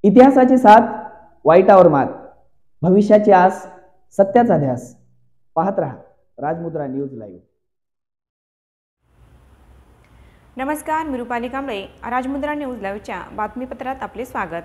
इतिहासाची साथ, वाईटावर मात, भविष्याची आस, सत्याचा ध्यास. पाहत रहा राजमुद्रा न्यूज लाईव्ह. नमस्कार, मी रुपाली कांबळे. राजमुद्रा न्यूज लाईव्हच्या बातमीपत्रात आपले स्वागत.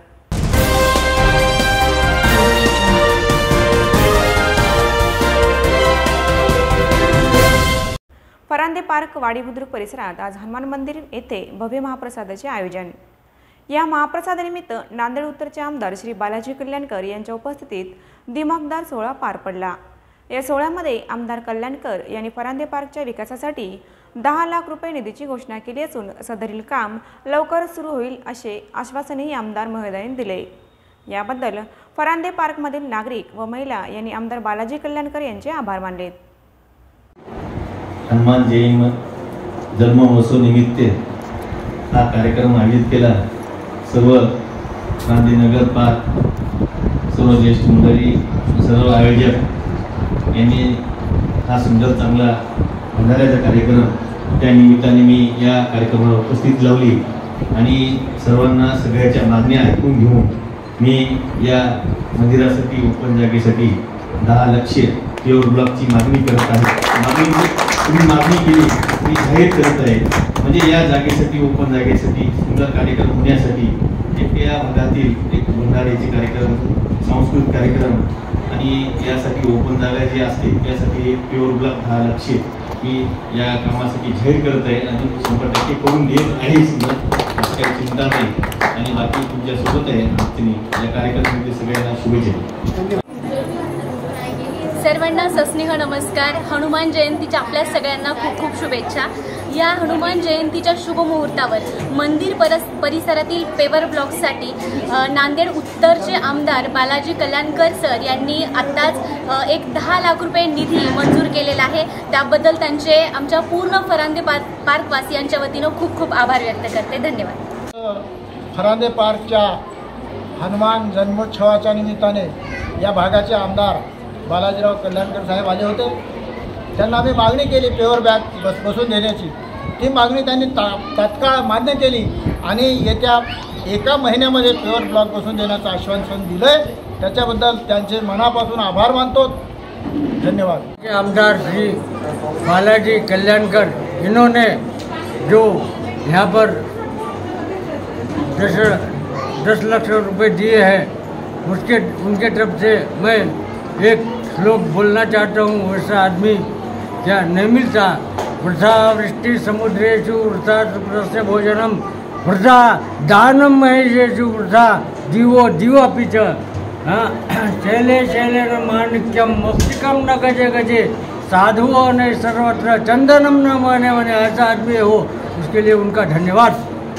फरांदे पार्क वाडी बुद्रुक परिसरात आज हनुमान मंदिर येथे भव्य महाप्रसादाचे आयोजन. या महाप्रसादानिमित्त नांदेड उत्तरचे आमदार श्री बालाजी कल्याणकर यांच्या उपस्थितीत दिमाखदार सोहळा पार पडला. या सोहळ्यामध्ये आमदार कल्याणकर यांनी फरांदे पार्कच्या विकासासाठी 10 लाख रुपये निधीची घोषणा केली असून सदरील काम लवकरच सुरू होईल असे आश्वासनही आमदार महोदयांनी दिले. याबद्दल फरांदे पार्कमधील नागरिक व महिला यांनी आमदार बालाजी कल्याणकर यांचे आभार मानले. हनुमान जयंती जन्म महोत्सव निमित्त हा कार्यक्रम आयोजित केला. सर्व गांधीनगर पार्क, सर्व ज्येष्ठ मंडळी, सर्व आयोजक यांनी हा सुंदर चांगला भंडाऱ्याचा कार्यक्रम त्या निमित्ताने मी या कार्यक्रमाला उपस्थित लावली आणि सर्वांना सगळ्याच्या मागण्या ऐकून घेऊन मी या मंदिरासाठी ओपन जागेसाठी 10 लाख प्युअर ब्लॉकची मागणी करत आहे. तुम्ही मागणी केली, मी जाहीर करत आहे. म्हणजे या जागेसाठी, ओपन जागेसाठी सुंदर कार्यक्रम होण्यासाठी या भागातील एक भंडाऱ्याचे कार्यक्रम, सांस्कृतिक कार्यक्रम आणि यासाठी ओपन जागा जी असते त्यासाठी प्युअर ब्लॉक 10 लाख मी या कामासाठी जाहीर करत आहे आणि 100% करून देत आहे सुद्धा. काही चिंता नाही आणि बाकी तुमच्यासोबत आहे. या कार्यक्रमामध्ये सगळ्यांना शुभेच्छा. सर्वांना सस्नेह नमस्कार. हनुमान जयंतीच्या आपल्या सगळ्यांना खूप खूप शुभेच्छा. या हनुमान जयंतीच्या शुभ मुहूर्तावर मंदिर परिसरातील पेवर ब्लॉक्ससाठी नांदेड उत्तरचे आमदार बालाजी कल्याणकर सर यांनी आत्ताच एक 10 लाख रुपये निधी मंजूर केलेला आहे. त्याबद्दल त्यांचे आमच्या पूर्ण फरांदे पार्कवासियांच्या वतीनं खूप खूप आभार व्यक्त करते. धन्यवाद. फरांदे पार्कच्या हनुमान जन्मोत्सवाच्या निमित्ताने या भागाचे आमदार बालाजीराव कल्याणकर साहेब आले होते. त्यांना आम्ही मागणी केली पेवर बॅग बसून देण्याची. ती मागणी त्यांनी तात्काळ मान्य केली आणि येत्या 1 महिन्यामध्ये पेवर ब्लॉक बसून देण्याचं आश्वासन दिलं आहे. त्याच्याबद्दल त्यांचे मनापासून आभार मानतो. धन्यवाद. आमदार श्री बालाजी कल्याणकर इन्होंने जो यहाँ पर 10 लाख रुपए दिए हैं उनके तरफ से मैं एक श्लोक बोलना चाहता हूँ. वैसा आदमी क्या नहीं मिलता. वृथा वृष्टि समुद्रेषु वृथा सुप्रस्य भोजनम वृथा दानम महेशेषु वृथा दिवो दिवापि च. शैले शैलेन माणिक्यम मौक्तिकम न गजे गजे साधुओं ने सर्वत्र चंदनम न माने माने. ऐसा आदमी हो, उसके लिए उनका धन्यवाद.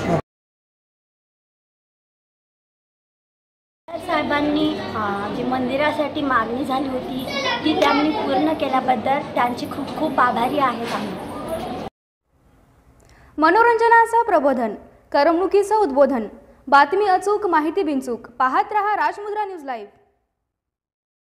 साहेबांनी जी मंदिरासाठी मागणी झाली होती ती त्यांनी पूर्ण केल्याबद्दल त्यांचे खूप खूप आभारी आहेत आम्ही. मनोरंजनाचं प्रबोधन, करमणुकीचं उद्बोधन, बातमी अचूक, माहिती बिनचूक. पाहत रहा राजमुद्रा न्यूज लाईव्ह.